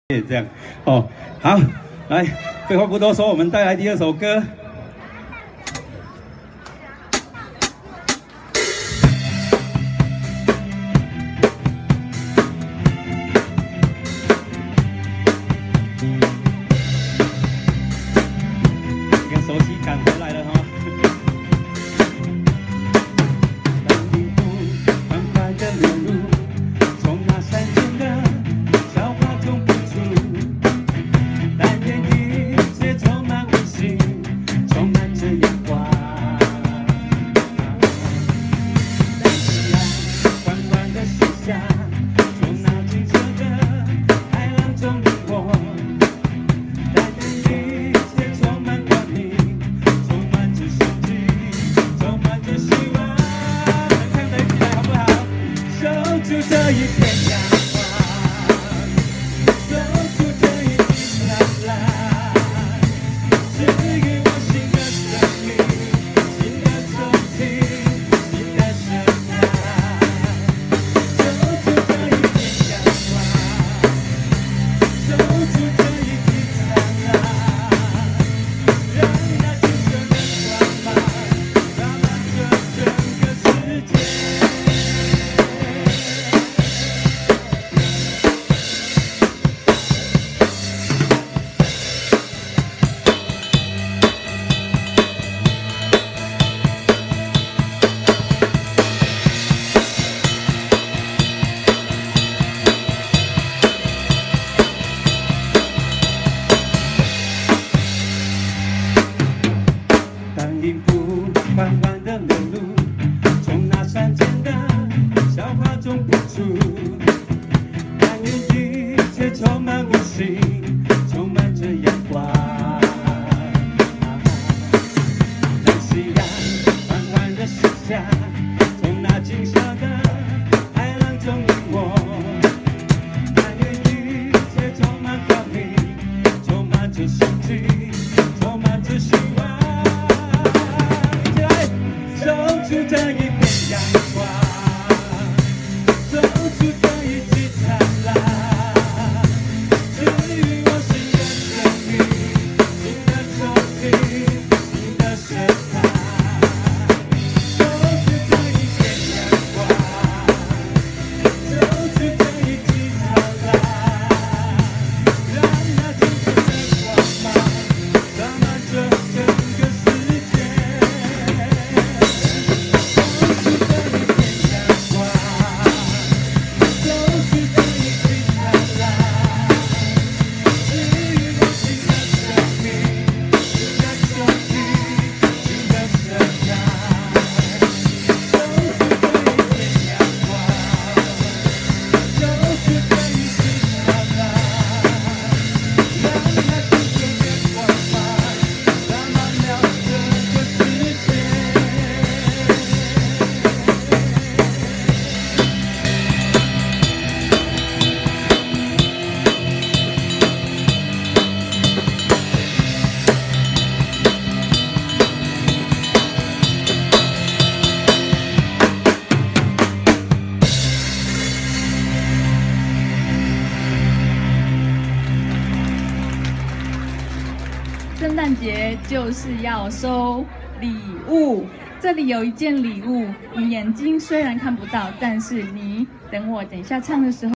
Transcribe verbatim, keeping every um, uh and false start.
这样哦，好，来，废话不多说，我们带来第二首歌。 熟悉感回来了哈。当音符缓缓地流入，从那山间的小花中谱出，但愿一切充满温馨，充满着阳光。当夕阳缓缓地西下，从那清澈的海浪中掠过。 守住这一片阳光，守住这一季灿烂，赐予我新的生命，新的憧憬，新的深爱。守住这一片阳光，守住这一季灿烂，让那青春的光芒洒满这整个世界。 当音符缓缓地流入，从那山间的小花中谱出，但愿一切充满温馨，充满着阳光。当夕阳缓缓地西下，从那清澈的海浪中掠过，但愿一切充满光明，充满着生机，充满着希望。 守住这一片阳光，守住这一季灿烂，赐予我新的生命，新的憧憬，新的深爱。守住这一片阳光，守住这一季灿烂，让那青春的光芒洒满这整个世界。 圣诞节就是要收礼物，这里有一件礼物，你眼睛虽然看不到，但是你等我等一下唱的时候。